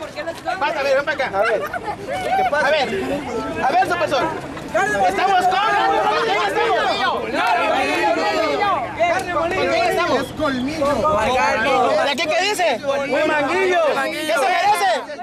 Pasa, a ver, ven para acá. A ver. ¿Qué pasa? A ver, profesor. Estamos con... ¿Con quién estamos? ¿Con quién estamos? Es colmillo. ¿De aquí qué dice? Un manguillo. ¿Qué se merece?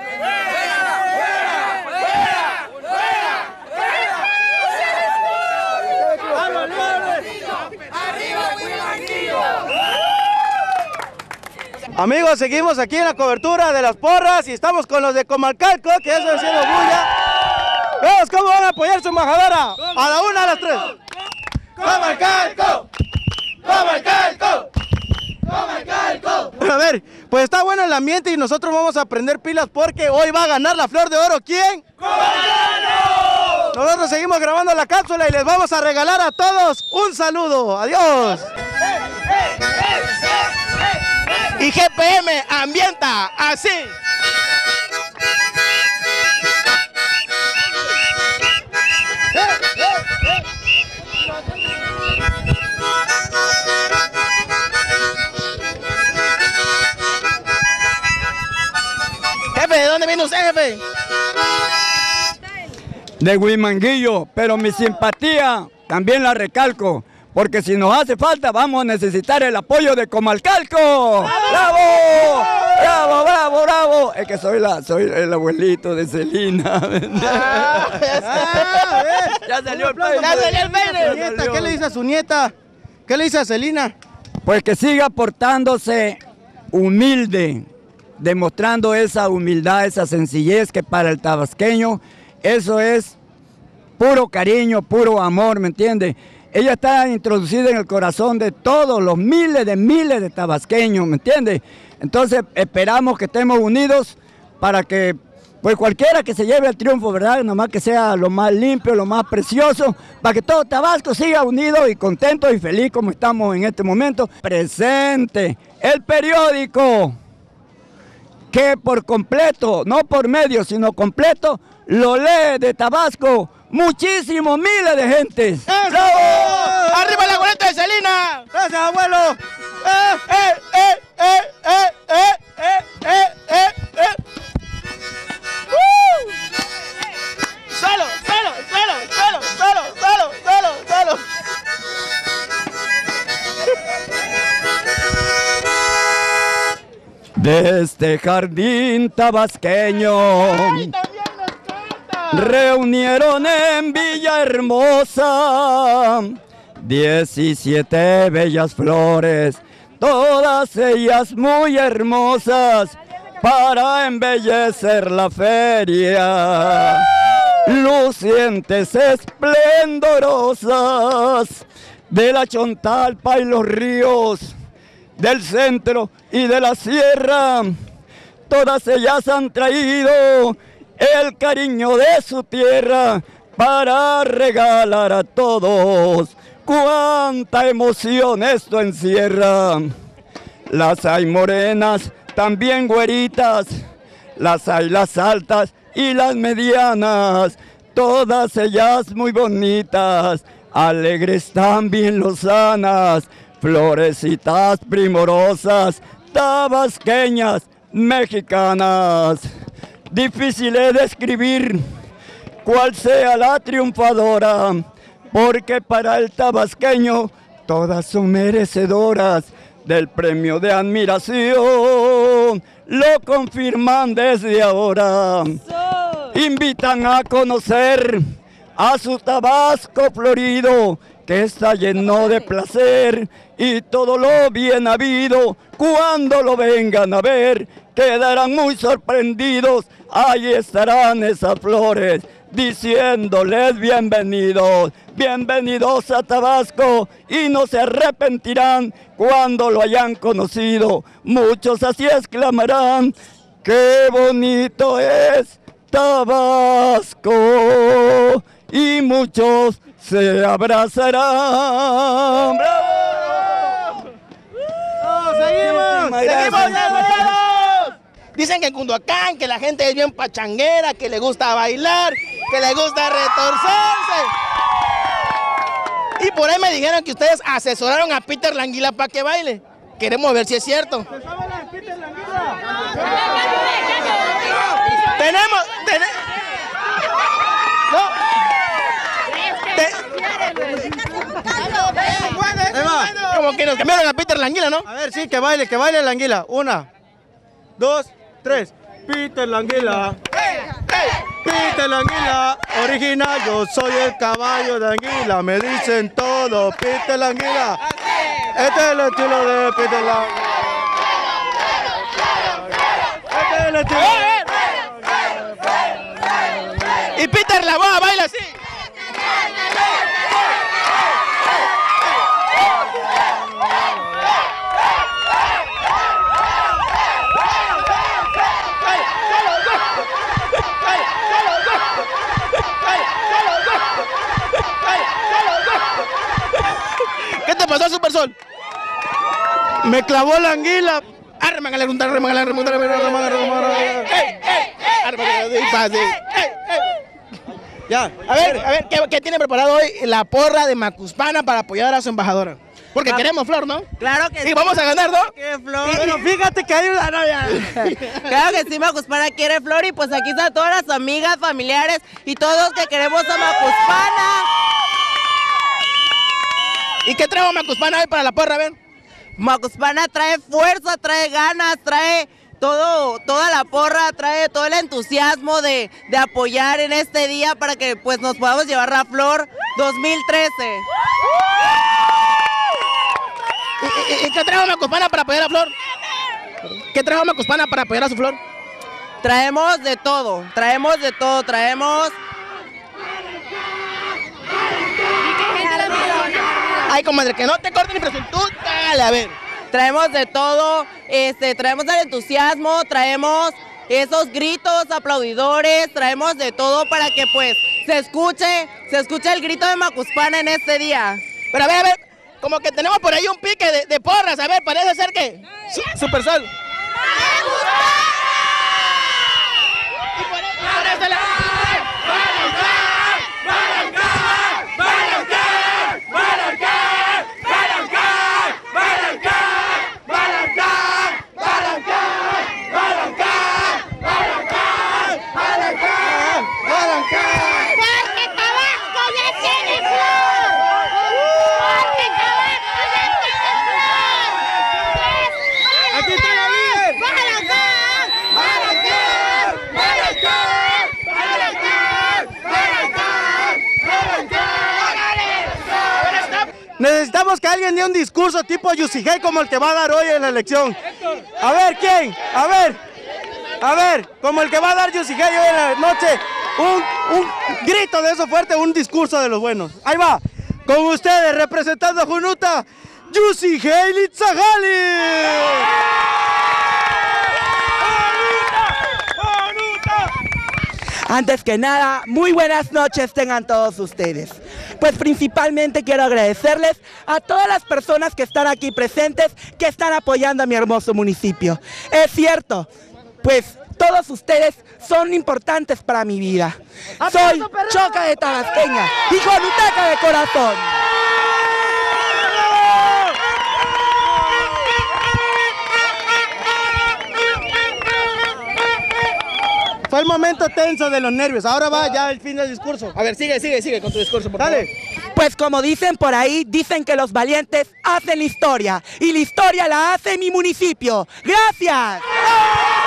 Amigos, seguimos aquí en la cobertura de las porras y estamos con los de Comalcalco, que eso es haciendo bulla. Veamos cómo van a apoyar su embajadora. A la una, a las tres. ¡Comalcalco! ¡Comalcalco! ¡Comalcalco! A ver, pues está bueno el ambiente y nosotros vamos a prender pilas porque hoy va a ganar la Flor de Oro. ¿Quién? ¡Comalcalco! Nosotros seguimos grabando la cápsula y les vamos a regalar a todos un saludo. ¡Adiós! Y GPM ambienta así. Jefe, ¿de dónde viene usted, jefe? De Huimanguillo, pero mi simpatía también la recalco, porque si nos hace falta vamos a necesitar el apoyo de Comalcalco. ¡Bravo! ¡Bravo, bravo, bravo! Es que soy el abuelito de Celina. Ya salió el peine. Ya salió el peine. ¿Qué le dice a su nieta? ¿Qué le dice a Celina? Pues que siga portándose humilde, demostrando esa humildad, esa sencillez que para el tabasqueño eso es puro cariño, puro amor, ¿me entiende? Ella está introducida en el corazón de todos los miles de tabasqueños, ¿me entiende? Entonces esperamos que estemos unidos para que, pues cualquiera que se lleve el triunfo, ¿verdad? Nomás que sea lo más limpio, lo más precioso, para que todo Tabasco siga unido y contento y feliz como estamos en este momento. Presente el periódico que por completo, no por medio, sino completo, lo lee de Tabasco muchísimos miles de gente. ¡Bravo! ¡Arriba la goleta de Celina! ¡Gracias, abuelo! ¡Solo! De este jardín tabasqueño reunieron en Villahermosa 17 bellas flores, todas ellas muy hermosas para embellecer la feria. Lucientes esplendorosas de la Chontalpa y los ríos, del centro y de la sierra, todas ellas han traído el cariño de su tierra para regalar a todos. ¡Cuánta emoción esto encierra! Las hay morenas, también güeritas, las hay las altas y las medianas, todas ellas muy bonitas, alegres también lozanas, florecitas primorosas, tabasqueñas, mexicanas. Difícil es describir cuál sea la triunfadora, porque para el tabasqueño todas son merecedoras del premio de admiración. Lo confirman desde ahora. Invitan a conocer a su Tabasco florido, que está lleno de placer y todo lo bien habido. Cuando lo vengan a ver, quedarán muy sorprendidos. Ahí estarán esas flores, diciéndoles bienvenidos, bienvenidos a Tabasco, y no se arrepentirán cuando lo hayan conocido. Muchos así exclamarán, ¡qué bonito es Tabasco! Y muchos se abrazarán. ¡Bravo! ¡Seguimos! ¡Seguimos! Dicen que en Cunduacán, que la gente es bien pachanguera, que le gusta bailar, que le gusta retorcerse. Y por ahí me dijeron que ustedes asesoraron a Peter Languila para que baile. Queremos ver si es cierto. ¿Se sabe la de Peter Languila? Como que nos cambiaron a Peter la Anguila, ¿no? A ver, sí, que baile la anguila. 1, 2, 3. Peter la anguila. Peter la anguila, original, yo soy el caballo de anguila, me dicen todo, Peter la anguila. Este es el estilo de Peter la anguila. Este es el estilo. Y Peter la boa baila así. ¿Qué te pasó, Super Sol? Me clavó la anguila. Arrémangale. Ya. A ver, ¿qué tiene preparado hoy la porra de Macuspana para apoyar a su embajadora? Porque queremos flor, ¿no? Claro que sí. Y vamos a ganar, ¿no? Flor. Pero fíjate que hay una novia. Claro que sí, Macuspana quiere flor y pues aquí están todas las amigas, familiares y todos que queremos a Macuspana. ¿Y qué trajo Macuspana hoy para la porra, a ver? Macuspana trae fuerza, trae ganas, trae todo, toda la porra, trae todo el entusiasmo de apoyar en este día para que pues nos podamos llevar la flor 2013. ¿Y qué trajo Macuspana para apoyar a Flor? ¿Qué trajo Macuspana para apoyar a su Flor? Traemos de todo, traemos... Ay, comadre, que no te corten infraestructura, dale, a ver. Traemos de todo, traemos el entusiasmo, traemos esos gritos, aplaudidores, traemos de todo para que pues se escuche el grito de Macuspana en este día. Pero a ver, como que tenemos por ahí un pique de porras, a ver, parece ser que... Super Sol. Y por eso la... Necesitamos que alguien dé un discurso tipo Yusihei como el que va a dar hoy en la elección. A ver, ¿quién? A ver, como el que va a dar Yusihei hoy en la noche. Un grito de eso fuerte, un discurso de los buenos. Ahí va, con ustedes, representando a Junuta, Yusihei Litzagali. Antes que nada, muy buenas noches tengan todos ustedes. Pues principalmente quiero agradecerles a todas las personas que están aquí presentes, que están apoyando a mi hermoso municipio. Es cierto, pues todos ustedes son importantes para mi vida. Soy Choca de Tabasqueña y Jonutaca de corazón. Fue el momento tenso de los nervios, ahora va ya el fin del discurso. A ver, sigue con tu discurso, por favor. Dale. Pues como dicen por ahí, dicen que los valientes hacen la historia y la historia la hace mi municipio. ¡Gracias!